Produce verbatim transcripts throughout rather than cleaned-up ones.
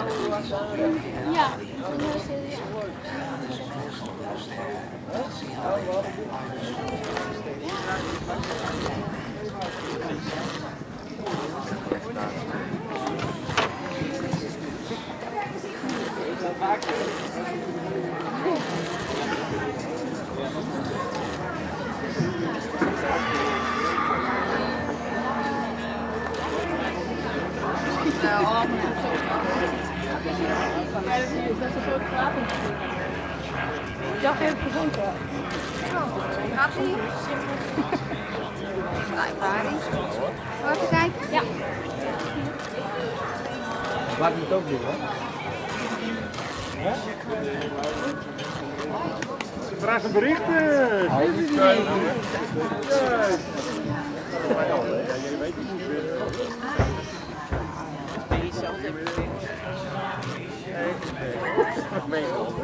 Ja. Ja, heeft gezonken. Gaat ie? Ervaring. Even kijken? Ja. Waar moet het ook doen, hoor? Vraag een berichten! Hij is niet mee. Je weet het niet meer. Ben je zelf even Wat meen je wel?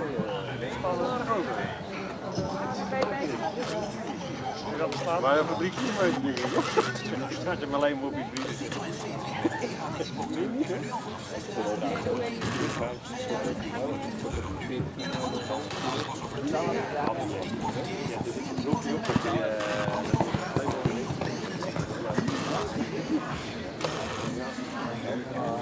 Maar over drie kilometer denk ik. Je staat hem alleen maar op je brief. Ja.